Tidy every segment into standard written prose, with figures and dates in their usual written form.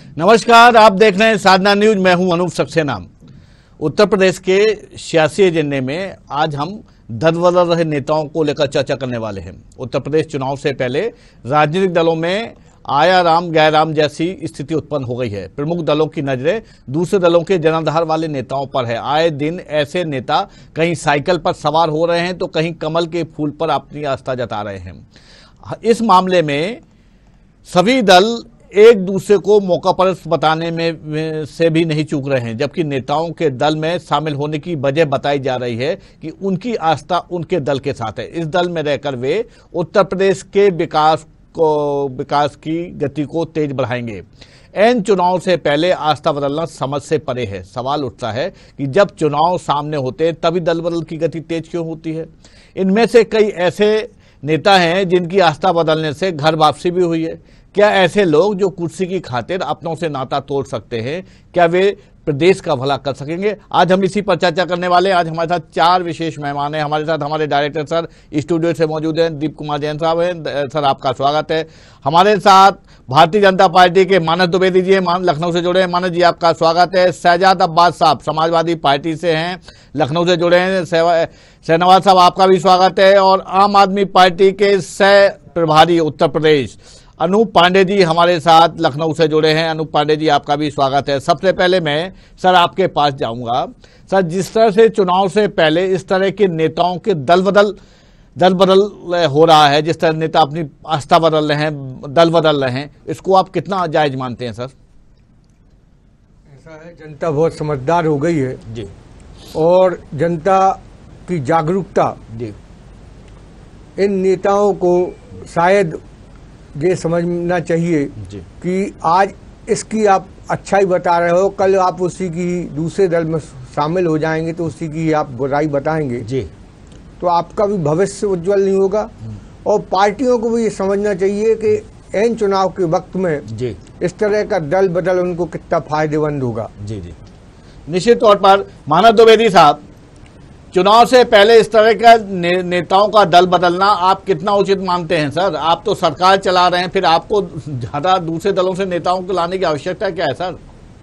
नमस्कार, आप देख रहे हैं साधना न्यूज। मैं हूं अनूप सक्सेना। उत्तर प्रदेश के सियासी एजेंडे में आज हम दल-बदल रहे नेताओं को लेकर चर्चा करने वाले हैं। उत्तर प्रदेश चुनाव से पहले राजनीतिक दलों में आया राम गया राम जैसी स्थिति उत्पन्न हो गई है। प्रमुख दलों की नजरें दूसरे दलों के जनाधार वाले नेताओं पर है। आए दिन ऐसे नेता कहीं साइकिल पर सवार हो रहे हैं तो कहीं कमल के फूल पर अपनी आस्था जता रहे हैं। इस मामले में सभी दल एक दूसरे को मौका परस्त बताने में से भी नहीं चूक रहे हैं, जबकि नेताओं के दल में शामिल होने की वजह बताई जा रही है कि उनकी आस्था उनके दल के साथ है। इस दल में रहकर वे उत्तर प्रदेश के विकास की गति को तेज बढ़ाएंगे। एन चुनाव से पहले आस्था बदलना समझ से परे है। सवाल उठता है कि जब चुनाव सामने होते तभी दल बदल की गति तेज क्यों होती है। इनमें से कई ऐसे नेता हैं जिनकी आस्था बदलने से घर वापसी भी हुई है। क्या ऐसे लोग जो कुर्सी की खातिर अपनों से नाता तोड़ सकते हैं, क्या वे प्रदेश का भला कर सकेंगे? आज हम इसी पर चर्चा करने वाले हैं। आज हमारे साथ 4 विशेष मेहमान हैं। हमारे साथ हमारे डायरेक्टर सर स्टूडियो से मौजूद हैं, दीप कुमार जैन साहब हैं। सर, आपका स्वागत है। हमारे साथ भारतीय जनता पार्टी के मानस द्विवेदी जी हैं, लखनऊ से जुड़े हैं। मानस जी, आपका स्वागत है। शहजाद अब्बास साहब समाजवादी पार्टी से हैं, लखनऊ से जुड़े हैं। शहनवाज साहब, आपका भी स्वागत है। और आम आदमी पार्टी के सह प्रभारी उत्तर प्रदेश अनूप पांडे जी हमारे साथ लखनऊ से जुड़े हैं। अनूप पांडे जी, आपका भी स्वागत है। सबसे पहले मैं सर आपके पास जाऊंगा। सर, जिस तरह से चुनाव से पहले इस तरह के नेताओं के दल बदल हो रहा है, जिस तरह नेता अपनी आस्था बदल रहे हैं, दल बदल रहे हैं, इसको आप कितना जायज मानते हैं? सर, ऐसा है, जनता बहुत समझदार हो गई है जी, और जनता की जागरूकता जी इन नेताओं को शायद ये समझना चाहिए जी कि आज इसकी आप अच्छाई बता रहे हो, कल आप उसी की दूसरे दल में शामिल हो जाएंगे तो उसी की आप बुराई बताएंगे जी, तो आपका भी भविष्य उज्जवल नहीं होगा। और पार्टियों को भी ये समझना चाहिए कि एन चुनाव के वक्त में जी इस तरह का दल बदल उनको कितना फायदेमंद होगा। जी जी निश्चित तौर पर। मानस द्विवेदी साहब, चुनाव से पहले इस तरह का नेताओं का दल बदलना आप कितना उचित मानते हैं? सर, आप तो सरकार चला रहे हैं, फिर आपको ज्यादा दूसरे दलों से नेताओं को लाने की आवश्यकता क्या है? सर,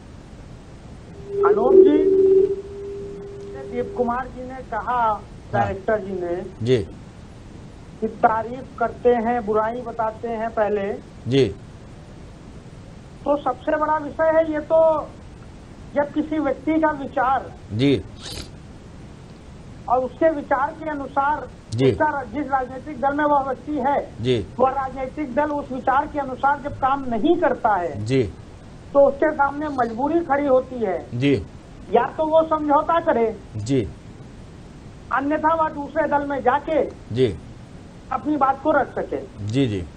अनूप जी, दीप कुमार जी ने कहा, डायरेक्टर जी ने जी कि तारीफ करते हैं, बुराई बताते हैं पहले जी, तो सबसे बड़ा विषय है ये। तो जब किसी व्यक्ति का विचार जी और उसके विचार के अनुसार जिस राजनीतिक दल में वह व्यक्ति है जी, वह राजनीतिक दल उस विचार के अनुसार जब काम नहीं करता है जी तो उसके सामने मजबूरी खड़ी होती है जी, या तो वो समझौता करे, जी अन्यथा वह दूसरे दल में जाके जी अपनी बात को रख सके। जी जी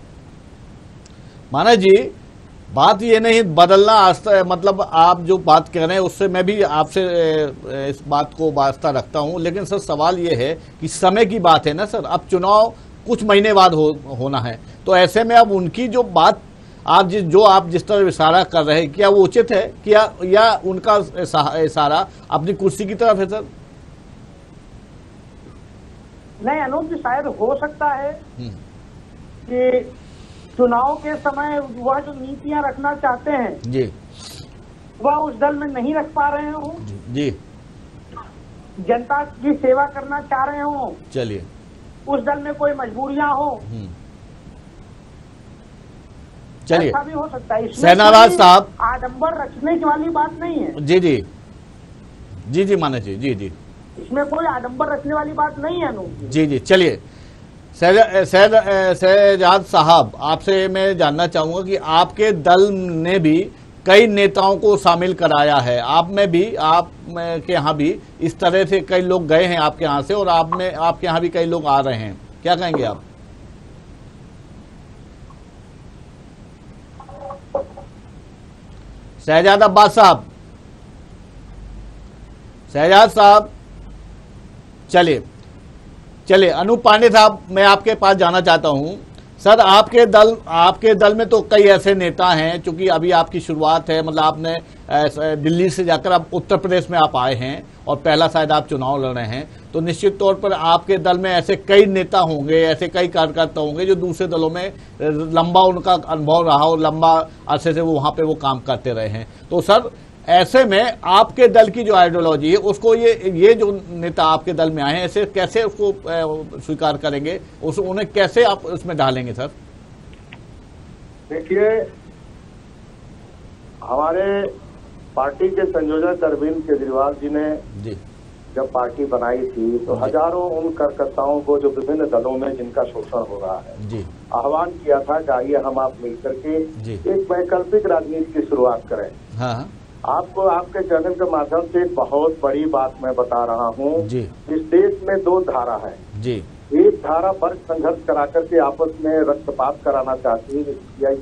मानस जी, बात ये नहीं बदलना आस्था, मतलब आप जो बात कह रहे हैं उससे मैं भी आपसे इस बात को वास्ता रखता हूं, लेकिन सर सवाल ये है कि समय की बात है ना सर। अब चुनाव कुछ महीने बाद होना है, तो ऐसे में अब उनकी जो बात आप जिस तरह इशारा कर रहे हैं, क्या वो उचित है या उनका इशारा अपनी कुर्सी की तरफ है? सर, नहीं अनूप जी, शायद हो सकता है कि चुनाव के समय वह जो नीतियां रखना चाहते हैं जी, वह उस दल में नहीं रख पा रहे हो जी, जनता की सेवा करना चाह रहे हो, चलिए, उस दल में कोई मजबूरियां हो, चलिए, ऐसा भी हो सकता है। शहनवाज साहब, आडंबर रचने वाली बात नहीं है। जी जी जी जी मानस जी, जी जी, इसमें कोई आडंबर रचने वाली बात नहीं है अनूप जी जी। चलिए शहजाद साहब, आपसे मैं जानना चाहूंगा कि आपके दल ने भी कई नेताओं को शामिल कराया है, आप के यहाँ भी इस तरह से कई लोग गए हैं आपके यहाँ से, और आपके यहाँ भी कई लोग आ रहे हैं, क्या कहेंगे आप? शहजाद अब्बास साहब, शहजाद साहब, चलिए अनूप पांडे साहब, मैं आपके पास जाना चाहता हूं। सर, आपके दल में तो कई ऐसे नेता हैं, चूंकि अभी आपकी शुरुआत है, मतलब आपने दिल्ली से जाकर अब उत्तर प्रदेश में आप आए हैं और पहला शायद आप चुनाव लड़ रहे हैं, तो निश्चित तौर पर आपके दल में ऐसे कई नेता होंगे, ऐसे कई कार्यकर्ता होंगे जो दूसरे दलों में लंबा उनका अनुभव रहा और लंबा अरसे से वो वहां पे वो काम करते रहे हैं। तो सर ऐसे में आपके दल की जो आइडियोलॉजी है उसको ये जो नेता आपके दल में आए हैं ऐसे कैसे उसको स्वीकार करेंगे, उन्हें कैसे आप उसमें डालेंगे सर? देखिए, हमारे पार्टी के संयोजक अरविंद केजरीवाल जी ने जब पार्टी बनाई थी तो हजारों उन कार्यकर्ताओं को जो विभिन्न दलों में जिनका शोषण हो रहा है आह्वान किया था कि आइए हम आप मिलकर के एक वैकल्पिक राजनीति की शुरुआत करें। हाँ। आपको आपके चैनल के माध्यम से एक बहुत बड़ी बात मैं बता रहा हूँ। इस देश में दो धारा है जी। एक धारा वर्ग संघर्ष करा करके आपस में रक्तपात कराना चाहती है,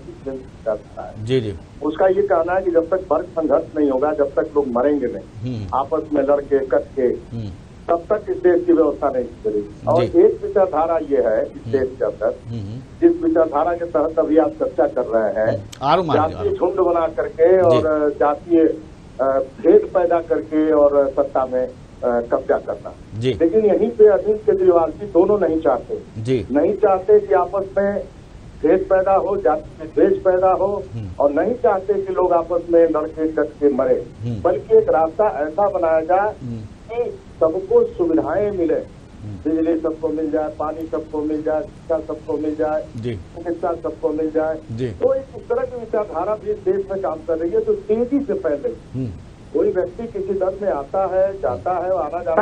जी जी। उसका ये कहना है कि जब तक वर्ग संघर्ष नहीं होगा, जब तक लोग मरेंगे नहीं आपस में लड़के कट के, तब तक इस देश की व्यवस्था नहीं चलेगी। और एक विचारधारा ये है इस देश के अंदर, जिस विचारधारा के तहत अभी आप चर्चा कर रहे हैं, जातीय झुंड बना करके और जातीय भेद पैदा करके और सत्ता में कब्जा करना। लेकिन यहीं पे अरविंद केजरीवाल जी दोनों नहीं चाहते नहीं चाहते कि आपस में भेद पैदा हो, जाति द्वेष पैदा हो, और नहीं चाहते कि लोग आपस में लड़के कट के मरे, बल्कि एक रास्ता ऐसा बनाया जाए कि सबको सुविधाएं मिले, बिजली सबको मिल जाए, पानी सबको मिल जाए, शिक्षा सबको मिल जाए, चिकित्सा सबको मिल जाए। तो इस तरह की विचारधारा भी इस देश में काम कर रही है। तो तेजी से पहले कोई व्यक्ति किसी दल में आता है, जाता है, आना जाना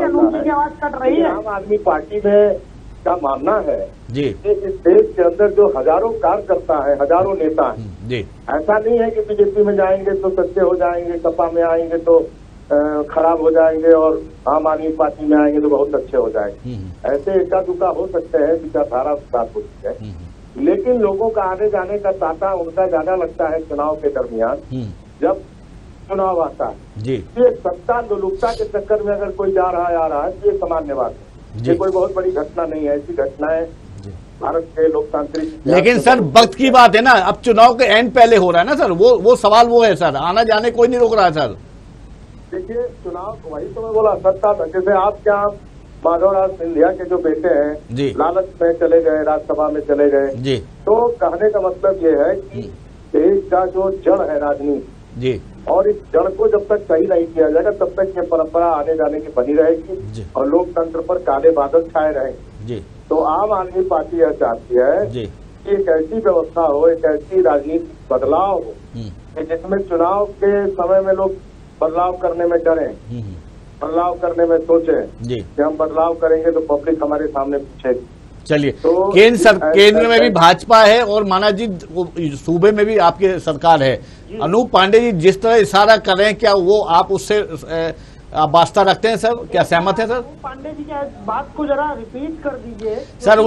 है। आम आदमी पार्टी में का मानना है कि इस देश के अंदर जो हजारों कार्यकर्ता है, हजारों नेता हैं, ऐसा नहीं है कि बीजेपी में जाएंगे तो सच्चे हो जाएंगे, सपा में आएंगे तो खराब हो जाएंगे और आम आदमी पार्टी में आएंगे तो बहुत अच्छे हो जाएंगे। ऐसे एका दुका हो सकते हैं, विचारधारा साथ होती है, लेकिन लोगों का आने जाने का तांता उनका ज्यादा लगता है चुनाव के दरमियान। जब चुनाव आता है ये सत्ता लोलुपता के चक्कर में अगर कोई जा रहा है, आ रहा है, तो ये सामान्य बात है, ये कोई बहुत बड़ी घटना नहीं है। ऐसी घटनाएं भारत के लोकतांत्रिक, लेकिन सर वक्त की बात है ना, अब चुनाव के एंड पहले हो रहा है ना सर, वो सवाल वो है सर, आना जाने कोई नहीं रोक रहा है सर। देखिए चुनाव वही तो मैं बोला, सत्ता था, जैसे आप क्या माधवराज सिंधिया के जो बेटे हैं लालच में चले गए, राज्यसभा में चले गए, तो कहने का मतलब ये है कि देश का जो जड़ है राजनीति, और इस जड़ को जब तक सही नहीं किया जाएगा तब तक ये परंपरा आने जाने की बनी रहेगी और लोकतंत्र पर काले बादल छाए रहेंगे। तो आम आदमी पार्टी यह चाहती है कि एक ऐसी व्यवस्था हो, एक ऐसी राजनीतिक बदलाव हो कि जिसमें चुनाव के समय में लोग बदलाव करने में डरें, बदलाव करने में सोचें कि हम बदलाव करेंगे तो पब्लिक हमारे सामने पूछेगी। चलिए, तो केंद्र में भी भाजपा है और माना जी सूबे में भी आपकी सरकार है। अनूप पांडे जी जिस तरह इशारा कर रहे हैं, क्या वो आप उससे आप वास्ता रखते हैं सर, क्या सहमत है सर? पांडे जी क्या बात को जरा रिपीट कर दीजिए सर।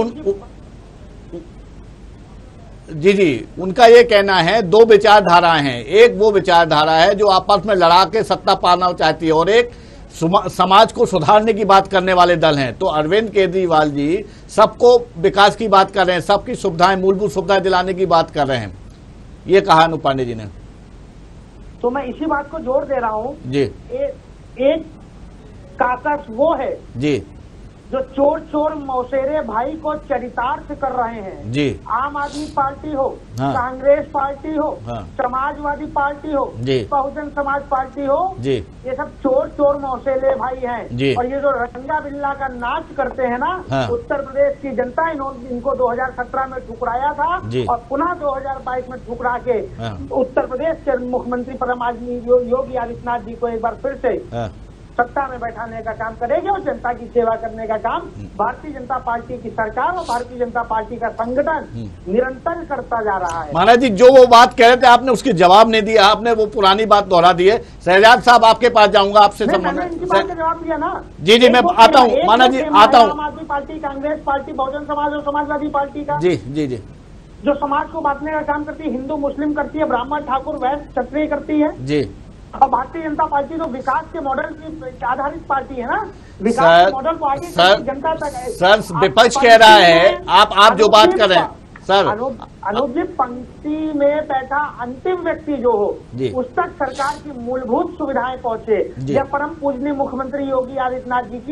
जी उनका ये कहना है दो विचारधाराएं हैं, एक वो विचारधारा है जो आपस में लड़ा के सत्ता पाना चाहती है और एक समाज को सुधारने की बात करने वाले दल हैं। तो अरविंद केजरीवाल जी सबको विकास की बात कर रहे हैं, सबकी सुविधाएं, मूलभूत सुविधाएं दिलाने की बात कर रहे हैं, ये कहा अनूप पांडे जी ने। तो मैं इसी बात को जोर दे रहा हूँ जी। एक काकस वो है जी जो चोर चोर मौसेरे भाई को चरितार्थ कर रहे हैं जी। आम आदमी पार्टी हो, कांग्रेस पार्टी हो, समाजवादी पार्टी हो, बहुजन समाज पार्टी हो, ये सब चोर चोर मौसेरे भाई हैं। और ये जो रंगा बिल्ला का नाच करते हैं ना, उत्तर प्रदेश की जनता इनको 2017 में ठुकराया था और पुनः 2022 में ठुकरा के उत्तर प्रदेश के मुख्यमंत्री परम आदमी योगी आदित्यनाथ जी को एक बार फिर से सत्ता में बैठाने का काम करेगी और जनता की सेवा करने का काम भारतीय जनता पार्टी की सरकार और भारतीय जनता पार्टी का संगठन निरंतर करता जा रहा है। महाराज जी जो वो बात कह रहे थे आपने उसकी जवाब नहीं दिया, आपने वो पुरानी बात दोहरा दी है। शहजाद साहब आपके पास जाऊंगा, आपसे जवाब दिया ना। जी मैं आता हूँ माना जी, आता हूँ। आम आदमी पार्टी, कांग्रेस पार्टी, बहुजन समाज और समाजवादी पार्टी का जी जो समाज को बांटने का काम करती है, हिंदू मुस्लिम करती है, ब्राह्मण ठाकुर वैश्य क्षत्रिय करती है जी। और भारतीय जनता पार्टी तो विकास के मॉडल की आधारित पार्टी है ना, विकास के मॉडल को आगे जनता तक। सर विपक्ष कह रहा है, आप जो बात कर रहे हैं सर, अनूप जी पंक्ति में बैठा अंतिम व्यक्ति जो हो उस तक सरकार की मूलभूत सुविधाएं पहुंचे, या परम पूजनीय मुख्यमंत्री योगी आदित्यनाथ जी की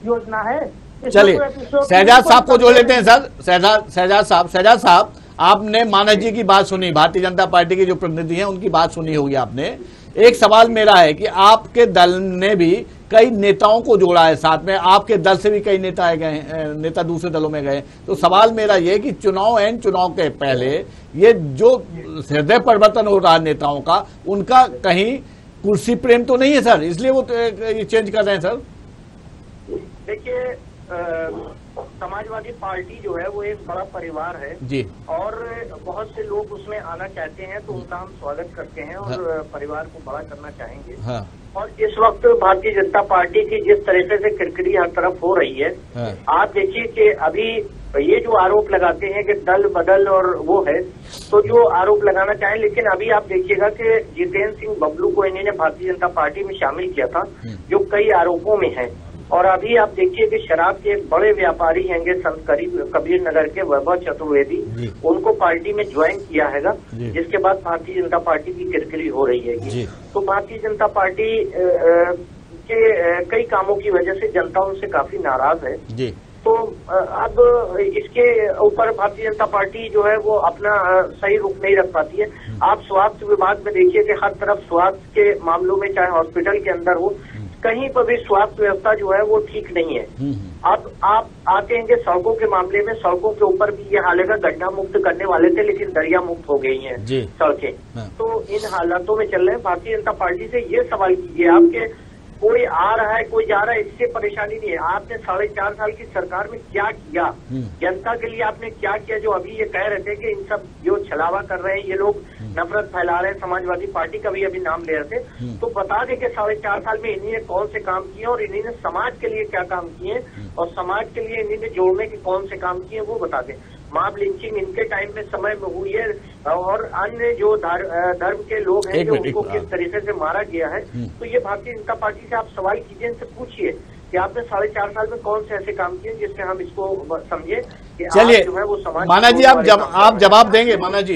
योजना है। चलिए शहजाद साहब को जोड़ लेते हैं सर। शहजाद साहब आपने मानस जी की बात सुनी, भारतीय जनता पार्टी के जो प्रतिनिधि हैं उनकी बात सुनी होगी आपने। एक सवाल मेरा है कि आपके दल ने भी कई नेताओं को जोड़ा है साथ में, आपके दल से भी कई नेता दूसरे दलों में गए, तो सवाल मेरा ये कि चुनाव के पहले ये जो हृदय परिवर्तन हो रहा है नेताओं का, उनका कहीं कुर्सी प्रेम तो नहीं है सर, इसलिए वो ये चेंज कर रहे हैं सर? देखिए समाजवादी पार्टी जो है वो एक बड़ा परिवार है जी, और बहुत से लोग उसमें आना चाहते हैं, तो उनका हम स्वागत करते हैं और परिवार को बड़ा करना चाहेंगे। हाँ। और इस वक्त भारतीय जनता पार्टी की जिस तरीके से किरकिरी हर तरफ हो रही है, आप देखिए कि अभी ये जो आरोप लगाते हैं कि दल बदल और वो है, तो जो आरोप लगाना चाहें, लेकिन अभी आप देखिएगा कि जितेंद्र सिंह बबलू को इन्होंने भारतीय जनता पार्टी में शामिल किया था, जो कई आरोपों में है। और अभी आप देखिए कि शराब के एक बड़े व्यापारी हैंगे संत कबीर नगर के वैभव चतुर्वेदी, उनको पार्टी में ज्वाइन किया हैगा, जिसके बाद भारतीय जनता पार्टी की किरकिरी हो रही है। तो भारतीय जनता पार्टी के कई कामों की वजह से जनता उनसे काफी नाराज है। तो अब इसके ऊपर भारतीय जनता पार्टी जो है वो अपना सही रुख नहीं रख पाती है। आप स्वास्थ्य विभाग में देखिए कि हर तरफ स्वास्थ्य के मामलों में, चाहे हॉस्पिटल के अंदर हो, कहीं पर भी स्वास्थ्य व्यवस्था जो है वो ठीक नहीं है। अब आप आते हैं कि सड़कों के मामले में, सड़कों के ऊपर भी ये हाल है, गड्ढा मुक्त करने वाले थे लेकिन दरिया मुक्त हो गई हैं सड़कें। तो इन हालातों में चल रहे हैं। भारतीय जनता पार्टी से ये सवाल कीजिए आपके, कोई आ रहा है कोई जा रहा है, इससे परेशानी नहीं है। आपने 4.5 साल की सरकार में क्या किया, जनता के लिए आपने क्या किया? जो अभी ये कह रहे थे कि इन सब जो छलावा कर रहे हैं ये लोग, नफरत फैला रहे हैं, समाजवादी पार्टी का भी अभी नाम ले रहे थे, तो बता दें कि 4.5 साल में इन्होंने कौन से काम किए और इन्होंने समाज के लिए क्या काम किए और समाज के लिए इन्होंने जोड़ने के कौन से काम किए वो बता दें। मॉब लिंचिंग इनके टाइम में समय में हुई है और अन्य जो धर्म के लोग हैं जो उनको किस तरीके से मारा गया है। तो ये भारतीय जनता पार्टी से आप सवाल कीजिए, इनसे पूछिए कि आपने 4.5 साल में कौन से ऐसे काम किए जिससे हम इसको समझे कि चलिए जो है वो समाज। माना जी आप जवाब देंगे? माना जी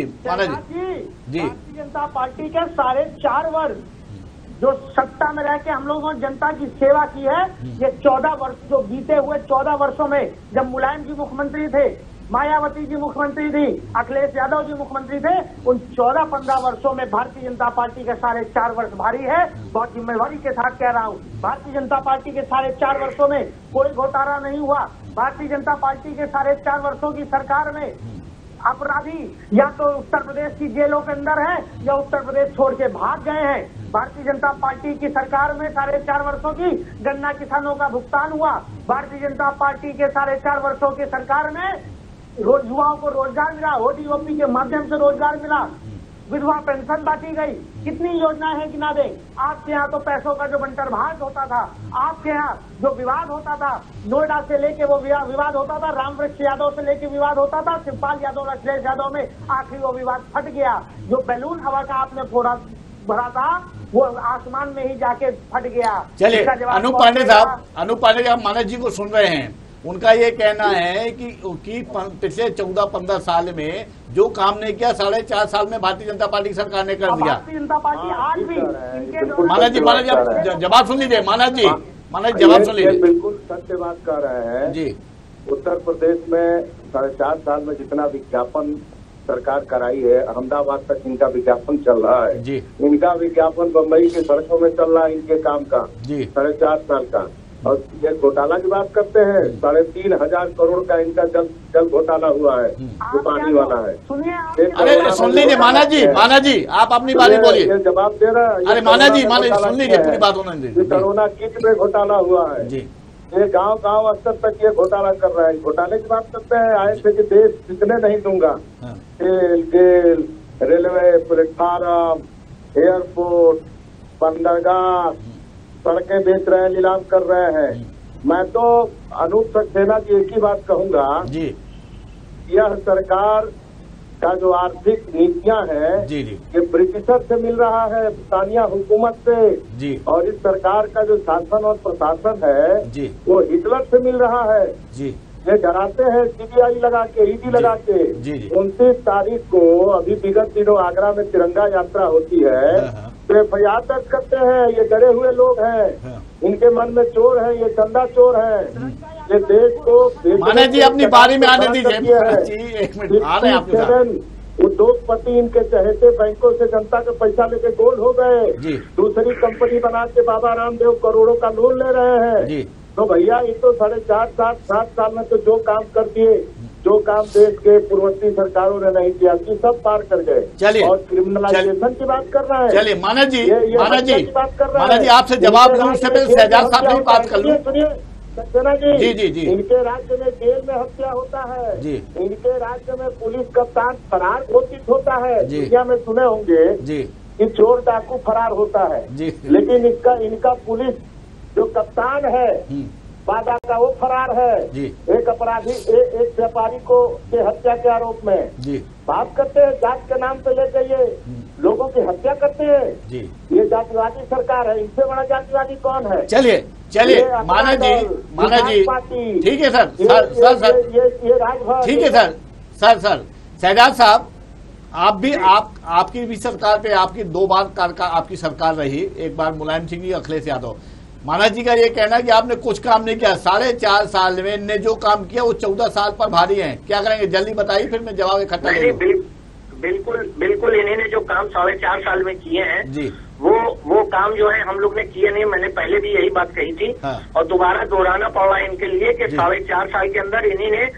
जी, भारतीय जनता पार्टी के 4.5 वर्ष जो सत्ता में रह के हम लोगों ने जनता की सेवा की है, ये 14 वर्ष जो बीते हुए 14 वर्षों में, जब मुलायम जी मुख्यमंत्री थे, मायावती जी मुख्यमंत्री थी, अखिलेश यादव जी मुख्यमंत्री थे, उन 14-15 वर्षों में भारतीय जनता पार्टी के 4.5 वर्ष भारी है। बहुत जिम्मेवारी के साथ कह रहा हूँ, भारतीय जनता पार्टी के 4.5 वर्षों में कोई घोटाला नहीं हुआ। भारतीय जनता पार्टी के 4.5 वर्षों की सरकार में अपराधी या तो उत्तर प्रदेश की जेलों के अंदर है या उत्तर प्रदेश छोड़ के भाग गए हैं। भारतीय जनता पार्टी की सरकार में 4.5 वर्षों की गन्ना किसानों का भुगतान हुआ। भारतीय जनता पार्टी के 4.5 वर्षों की सरकार में युवाओं को रोजगार मिला, ओडीओपी के माध्यम से रोजगार मिला, विधवा पेंशन बांटी गई, कितनी योजनाएं हैं गिना दें। आपके यहाँ तो पैसों का जो बंटर भाग होता था, आपके यहाँ जो विवाद होता था, नोएडा से लेके वो विवाद होता था, रामवृक्ष यादव से लेके विवाद होता था, शिवपाल यादव और अखिलेश यादव में आखिर वो विवाद फट गया। जो बैलून हवा का आपने फोड़ा भरा था वो आसमान में ही जाके फट गया। चलिए अनूप पांडे साहब मानस जी को सुन रहे हैं, उनका ये कहना है कि पिछले 14-15 साल में जो काम नहीं किया 4.5 साल में भारतीय जनता पार्टी की सरकार ने कर दिया। भारतीय जनता पार्टी आज भी मानस जी आप जवाब सुन लीजिए। मानस जी जवाब सुन लीजिए। बिल्कुल सत्य बात कर रहे हैं जी। उत्तर प्रदेश में 4.5 साल में जितना विज्ञापन सरकार कराई है, अहमदाबाद तक इनका विज्ञापन चल रहा है जी। इनका विज्ञापन बम्बई के सड़कों में चल रहा है इनके काम का जी 4.5 साल का। और ये घोटाला की बात करते हैं, 3,500 करोड़ का इनका जल घोटाला हुआ है जो पानी वाला है। अरे सुन लीजिए माना जी आप अपनी बारी बोलिए। जवाब दे रहा है। अरे माना जी सुन लीजिए, पूरी बात होने दीजिए। कोरोना किट में घोटाला हुआ है जी। ये गांव स्तर तक ये घोटाला कर रहा है। घोटाले की बात करते हैं, आए थे कि देश जितने नहीं दूंगा, तेल, रेलवे प्लेटफार्म, एयरपोर्ट, बंदरगाह, सड़कें बेच रहे हैं, नीलाम कर रहे हैं। मैं तो अनूप सक्सेना की एक ही बात कहूंगा जी, यह सरकार का जो आर्थिक नीतियां हैं जी ये ब्रिटिशर से मिल रहा है, ब्रिटानिया हुकूमत से जी, और इस सरकार का जो शासन और प्रशासन है जी वो हिटलर से मिल रहा है जी। ये डराते हैं सीबीआई लगा के, ईडी लगा के। 29 तारीख को अभी विगत दिनों आगरा में तिरंगा यात्रा होती है, तो FIR दर्ज करते हैं। ये डरे हुए लोग हैं, इनके मन में चोर है, ये चंदा चोर है। ये देश को माने जी अपनी बारी में आने दीजिए। एक मिनट आ रहे हैं आपके साथ। उद्योगपति इनके चहेते बैंकों से जनता के पैसा लेके गोल हो गए। दूसरी कंपनी बना के बाबा रामदेव करोड़ों का लोन ले रहे हैं। तो भैया ये तो 4.5 7 साल में तो जो काम कर दिए, जो काम देश के पूर्ववर्ती सरकारों ने नहीं किया कि सब पार कर गए। चलिए, और क्रिमिनलाइजेशन की बात कर रहा है। चलिए माना जी आपसे जवाब लूं, उससे पहले शहजाद साहब की बात कर लूं। सुनिए सक्सेना जी, जी इनके राज्य में जेल में हत्या होता है जी। इनके राज्य में पुलिस कप्तान फरार घोषित होता है। दुनिया में सुने होंगे जी कि चोर डाकू फरार होता है जी। लेकिन इनका पुलिस जो कप्तान है बादा का वो फरार है जी। एक अपराधी एक व्यापारी को के हत्या के आरोप में जी बात करते हैं। जात के नाम पे लेकर ये लोगों की हत्या करते हैं जी। ये जातिवादी सरकार है, इनसे बड़ा जातिवादी कौन है? चलिए माना जी ठीक है सर। ये राजभवन ठीक है सर। शहजाद साहब आपकी भी सरकार पे आपकी 2 बार आपकी सरकार रही, एक बार मुलायम सिंह जी, अखिलेश यादव। माना जी का ये कहना कि आपने कुछ काम नहीं किया। 4.5 साल में इनने जो काम किया वो 14 साल पर भारी है। क्या करेंगे जल्दी बताइए, फिर मैं जवाब इकट्ठा ले लूं। बिल्कुल इन्होंने जो काम 4.5 साल में किए हैं जी, वो काम जो है हम लोग ने किए नहीं। मैंने पहले भी यही बात कही थी और दोबारा दोहराना पड़ रहा है इनके लिए कि 4.5 साल के अंदर इन्हीं ने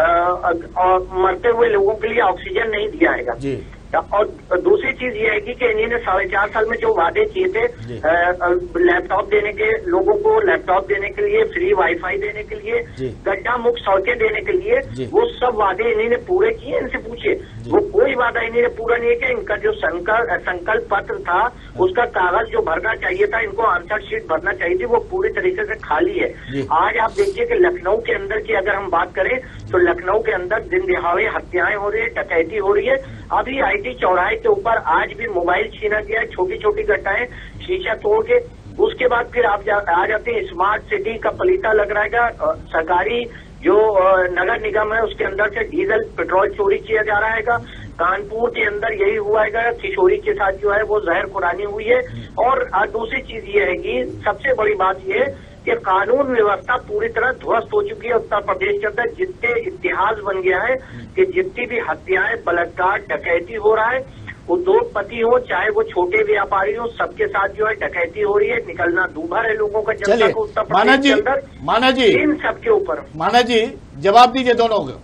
मरते हुए लोगों के लिए ऑक्सीजन नहीं दिया है। और दूसरी चीज ये है कि इन्होंने 4.5 साल में जो वादे किए थे, लैपटॉप देने के, लोगों को लैपटॉप देने के लिए, फ्री वाईफाई देने के लिए, गड्ढा मुक्त सड़कें देने के लिए, वो सब वादे इन्होंने पूरे किए। इनसे पूछिए, वो कोई वादा इन्होंने पूरा नहीं किया। इनका जो संकल्प पत्र था उसका कागज जो भरना चाहिए था, इनको आंसर शीट भरना चाहिए थी, वो पूरी तरीके से खाली है। आज आप देखिए कि लखनऊ के अंदर की अगर हम बात करें तो लखनऊ के अंदर दिन दिहाड़े हत्याएं हो रही है, डकैती हो रही है। अभी IT चौराहे के ऊपर आज भी मोबाइल छीना गया है, छोटी छोटी घटनाएं, शीशा तोड़ के। उसके बाद फिर आप आ जाते हैं स्मार्ट सिटी का पलीता लग रहा है। सरकारी जो नगर निगम है उसके अंदर से डीजल पेट्रोल चोरी किया जा रहा है। कानपुर के अंदर यही हुआ है, किशोरी के साथ जो है वो जहर खुरानी हुई है। और दूसरी चीज ये है कि सबसे बड़ी बात ये कि कानून व्यवस्था पूरी तरह ध्वस्त हो चुकी है उत्तर प्रदेश के अंदर। जितने इतिहास बन गया है कि जितनी भी हत्याएं, बलात्कार, डकैती हो रहा है, उद्योगपति हो चाहे वो छोटे व्यापारी हो, सबके साथ जो है डकैती हो रही है। निकलना दूभर है लोगों का जनता को उत्तर प्रदेश के अंदर। माना जी इन सबके ऊपर माना जी जवाब दीजिए दोनों को।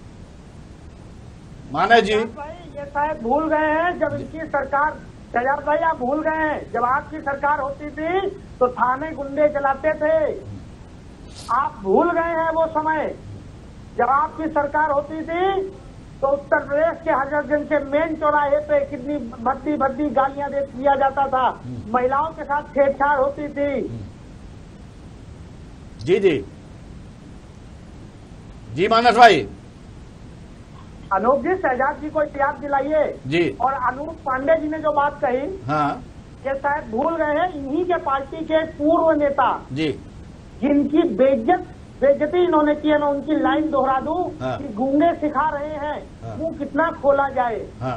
माना जी ये शायद भूल गए हैं जब इनकी सरकार, शहजाद भाई आप भूल गए हैं जब आपकी सरकार होती थी तो थाने गुंडे चलाते थे। आप भूल गए हैं वो समय जब आपकी सरकार होती थी तो उत्तर प्रदेश के हजरतगंज के मेन चौराहे पे कितनी भद्दी गालियां दिया जाता था, महिलाओं के साथ छेड़छाड़ होती थी। जी मानस भाई। अनूप जी, शहजाद जी को याद दिलाइए जी। और अनूप पांडे जी ने जो बात कही, हाँ, ये शायद भूल गए हैं, इन्हीं के पार्टी के पूर्व नेता जी जिनकी बेइज्जती इन्होंने की है। मैं उनकी लाइन दोहरा दूं कि गूंगे सिखा रहे हैं मुंह कितना खोला जाए।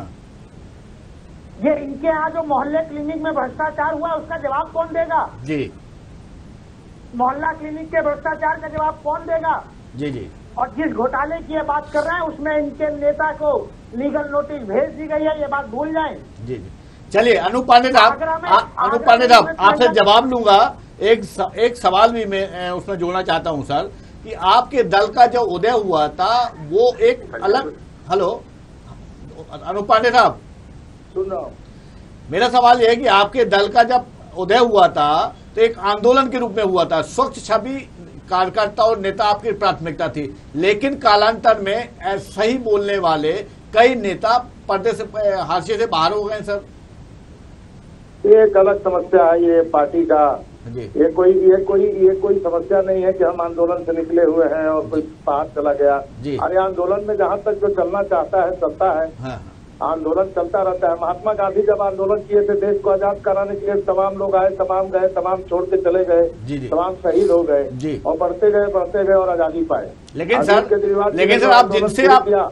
ये इनके यहाँ जो मोहल्ले क्लिनिक में भ्रष्टाचार हुआ उसका जवाब कौन देगा जी? मोहल्ला क्लिनिक के भ्रष्टाचार का जवाब कौन देगा जी? और जिस घोटाले की ये बात कर रहे हैं उसमें इनके नेता को लीगल नोटिस भेज दी गई है, ये बात भूल जाएं जी। चलिए अनूप पांडे साहब आपसे जवाब लूंगा। एक सवाल भी मैं उसमें जोड़ना चाहता हूं सर कि आपके दल का जो उदय हुआ था वो एक अलग। हेलो अनूप पांडे साहब, सुन रहा हूं। मेरा सवाल यह है कि आपके दल का जब उदय हुआ था तो एक आंदोलन के रूप में हुआ था, स्वच्छ छवि कार्यकर्ता और नेता आपकी प्राथमिकता थी, लेकिन कालांतर में सही बोलने वाले कई नेता पर्दे से, हाशिए से बाहर हो गए सर। ये एक अलग समस्या है ये पार्टी का। ये कोई समस्या नहीं है कि हम आंदोलन से निकले हुए हैं और कोई बाहर चला गया। अरे आंदोलन में जहाँ तक जो चलना चाहता है चलता है। आंदोलन चलता रहता है। महात्मा गांधी जब आंदोलन किए थे देश को आजाद कराने के लिए, तमाम लोग आए, तमाम गए, तमाम छोड़ के चले गए, तमाम शहीद हो गए और बढ़ते गए और आजादी पाए। लेकिन सर आप जिनसे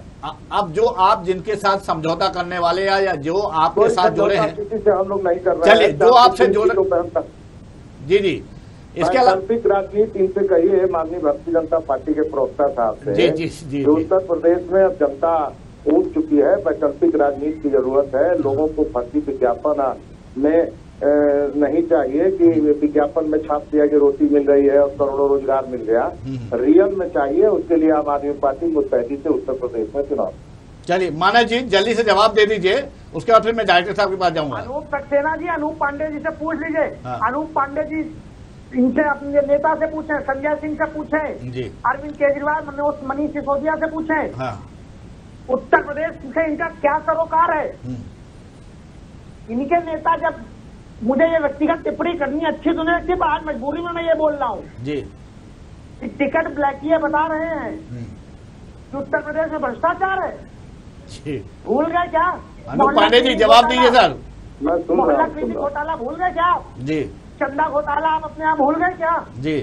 आप जिनके साथ समझौता करने वाले या जो आपके साथ जुड़े हैं, किसी से हम लोग नहीं कर रहे हैं। चलिए जो आपसे जुड़े, जी इसके अलावा वैकल्पिक राजनीति इनसे कही है माननीय भारतीय जनता पार्टी के प्रवक्ता साहब से, जी उत्तर प्रदेश में अब जनता उठ चुकी है, वैकल्पिक राजनीति की जरूरत है। लोगों को फर्जी विज्ञापन में नहीं चाहिए कि विज्ञापन में छाप दिया कि रोटी मिल रही है और करोड़ों रोजगार मिल गया, रियल में चाहिए। उसके लिए आम आदमी पार्टी मुस्तैदी से उत्तर प्रदेश में चुनाव। चलिए माना जी जल्दी से जवाब दे दीजिए, उसके बाद फिर मैं डायरेक्टर साहब के पास जाऊंगा। अनूप सक्सेना जी, अनूप पांडे जी से पूछ लीजिए। अनूप पांडे जी इनसे अपने नेता से पूछे, संजय सिंह से पूछे, अरविंद केजरीवाल, मनीष सिसोदिया से पूछे, उत्तर प्रदेश से इनका क्या सरोकार है। इनके नेता जब, मुझे ये व्यक्तिगत टिप्पणी करनी अच्छी तो नहीं, सिर्फ आज मजबूरी में मैं ये बोल रहा हूँ जी, टिकट ब्लैकिए बता रहे हैं कि उत्तर प्रदेश में भ्रष्टाचार है। भूल गए क्या? अनूप पांडे जी जवाब दीजिए सर। मोहल्ला कृषि घोटाला भूल गए क्या जी? चंदा घोटाला आप अपने आप भूल गए क्या जी?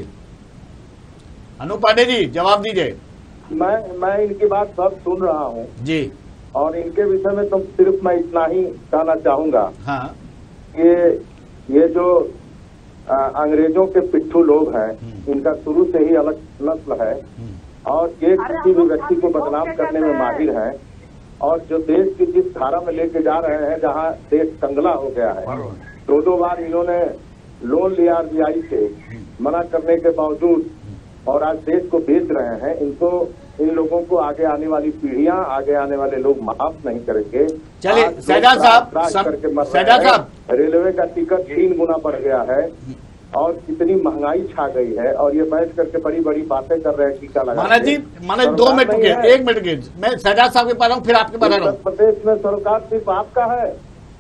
अनूप पांडे जी जवाब दीजिए। मैं इनकी बात सब सुन रहा हूँ जी, और इनके विषय में तो सिर्फ मैं इतना ही कहना चाहूंगा कि ये जो अंग्रेजों के पिट्ठू लोग हैं, इनका शुरू से ही अलग नस्ल है और ये किसी भी व्यक्ति को बदनाम करने में माहिर है। और जो देश की जिस धारा में लेके जा रहे हैं, जहाँ देश कंगला हो गया है, 2 बार इन्होंने लोन लिया RBI से, मना करने के बावजूद, और आज देश को बेच रहे हैं। इन लोगों को आगे आने वाली पीढ़ियां, आगे आने वाले लोग माफ नहीं करेंगे। चलिए शहजाद साहब, रेलवे का टिकट 3 गुना बढ़ गया है और कितनी महंगाई छा गई है, और ये बैठ करके बड़ी बड़ी बातें कर रहे हैं टीका लगा। माना जी 2 मिनट के, 1 मिनट के, मैं शहजाद साहब के पास हूँ, फिर आपके पास आ रहा हूँ। उत्तर प्रदेश में सरकार सिर्फ आपका है।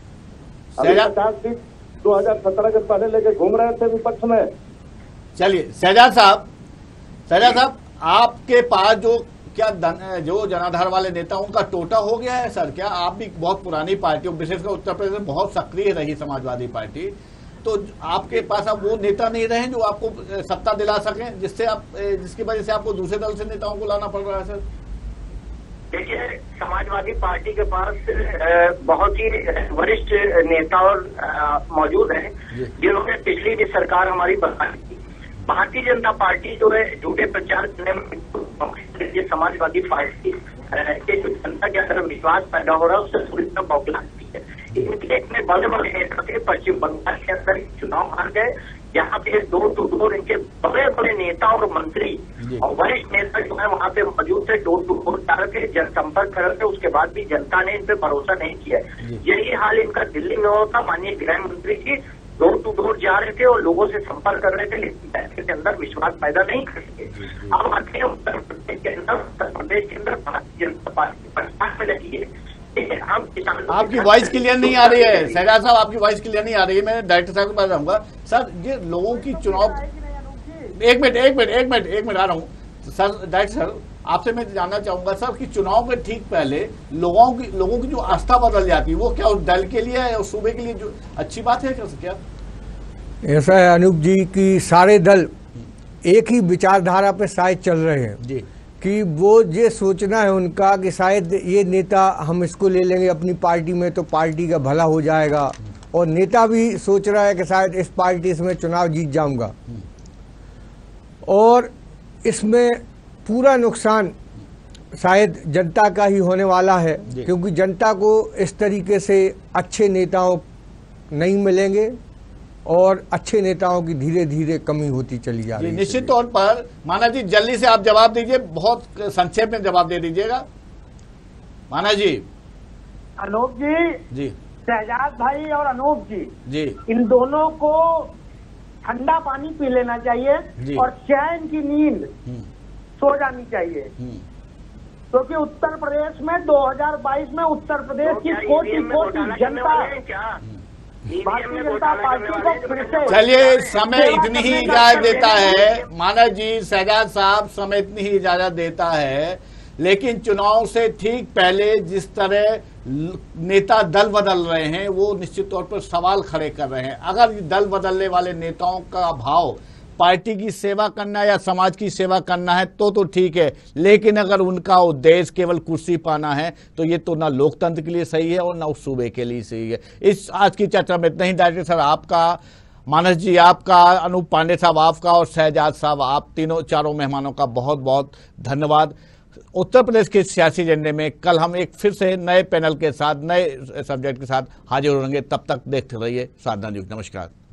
50 सीट 2017 के पहले लेके घूम रहे थे विपक्ष में। चलिए शहजाद साहब, आपके पास जो जनाधार वाले नेताओं का टोटा हो गया है सर? क्या आप भी बहुत पुरानी पार्टी, विशेषकर उत्तर प्रदेश में बहुत सक्रिय रही समाजवादी पार्टी, तो आपके पास अब वो नेता नहीं रहे जो आपको सत्ता दिला सकें, जिसकी वजह से आपको दूसरे दल से नेताओं को लाना पड़ रहा है सर? देखिए, समाजवादी पार्टी के पास बहुत ही वरिष्ठ नेता और मौजूद हैं जिन्होंने पिछली भी सरकार हमारी बनाई थी। भारतीय जनता पार्टी जो है झूठे प्रचार करने में समाजवादी पार्टी के जो जनता के अंदर विश्वास पैदा हो रहा है उससे पूरी तरह बौखलाती है। इनके इतने बड़े बड़े नेता थे, पश्चिम बंगाल के अंदर चुनाव हार गए, यहाँ पे डोर टू डोर इनके बड़े बड़े नेता और मंत्री और वरिष्ठ नेता जो है वहाँ पे मौजूद थे, डोर टू डोर जा रहे थे, जनसंपर्क कर रहे थे। उसके बाद भी जनता ने इन पे भरोसा नहीं किया। यही हाल इनका दिल्ली में होता। माननीय गृह मंत्री जी डोर टू डोर जा रहे थे और लोगों से संपर्क कर रहे थे, लेकिन बैठक के अंदर विश्वास पैदा नहीं कर सके। अब आते हैं उत्तर प्रदेश के अंदर। उत्तर प्रदेश के अंदर भारतीय जनता पार्टी प्रचार में लगी है। आपकी वॉइस क्लियर नहीं आ रही है शहजाद साहब, आपकी वॉइस क्लियर नहीं आ रही है। मैं डायरेक्टर साहब के पास आऊंगा। सर ये लोगों की चुनाव, एक मिनट आ रहा हूँ सर। डायरेक्टर सर आपसे मैं जानना चाहूंगा सर कि चुनाव के ठीक पहले लोगों की जो आस्था बदल जाती है, वो क्या उस दल के लिए और सूबे के लिए जो अच्छी बात है क्या? ऐसा है अनूप जी कि सारे दल एक ही विचारधारा पे शायद चल रहे हैं जी, कि वो ये सोचना है उनका कि शायद ये नेता हम इसको ले लेंगे अपनी पार्टी में तो पार्टी का भला हो जाएगा, और नेता भी सोच रहा है कि शायद इस पार्टी से मैं चुनाव जीत जाऊंगा, और इसमें पूरा नुकसान शायद जनता का ही होने वाला है, क्योंकि जनता को इस तरीके से अच्छे नेताओं नहीं मिलेंगे और अच्छे नेताओं की धीरे धीरे कमी होती चली जा रही है। निश्चित तौर पर माना जी जल्दी से आप जवाब दीजिए, बहुत संक्षेप में जवाब दे दीजिएगा माना जी। अनूप जी, शहजाद भाई और अनूप जी, इन दोनों को ठंडा पानी पी लेना चाहिए और चैन की नींद सो जानी चाहिए, क्योंकि उत्तर प्रदेश में 2022 में उत्तर प्रदेश की कोटि जनता भारतीय जनता पार्टी को फिर से। चलिए समय इतनी ही इजाजत देता है माना जी, शहजाद साहब समय इतनी ही इजाजत देता है, लेकिन चुनाव से ठीक पहले जिस तरह नेता दल बदल रहे हैं वो निश्चित तौर पर सवाल खड़े कर रहे हैं। अगर दल बदलने वाले नेताओं का भाव पार्टी की सेवा करना या समाज की सेवा करना है तो ठीक है, लेकिन अगर उनका उद्देश्य केवल कुर्सी पाना है तो ये तो ना लोकतंत्र के लिए सही है और ना उस सूबे के लिए सही है। इस आज की चर्चा में इतना ही। डायरेक्टर सर आपका, मानस जी आपका, अनूप पांडे साहब आपका और शहजाद साहब आप चारों मेहमानों का बहुत बहुत धन्यवाद। उत्तर प्रदेश के सियासी एजेंडे में कल हम एक फिर से नए पैनल के साथ, नए सब्जेक्ट के साथ हाजिर होंगे। तब तक देखते रहिए साधना न्यूज़। नमस्कार।